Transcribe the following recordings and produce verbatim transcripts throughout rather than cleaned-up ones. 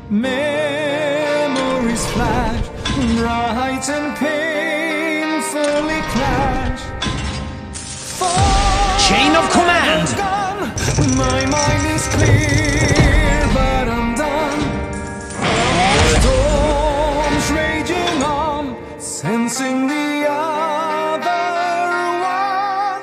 Memories flash, bright and painfully clash. Chain of command! Gone. My mind is clear, but I'm done. Storms raging on, sensing the other one.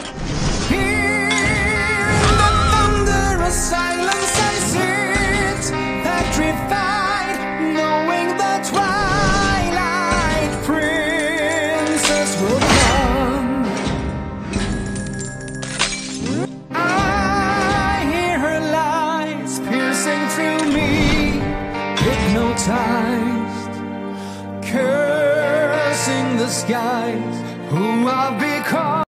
Hear the thunderous silence I sit, petrified, knowing the twilight princess will come. I hear her lies piercing through me, hypnotized, cursing the skies, who I've become.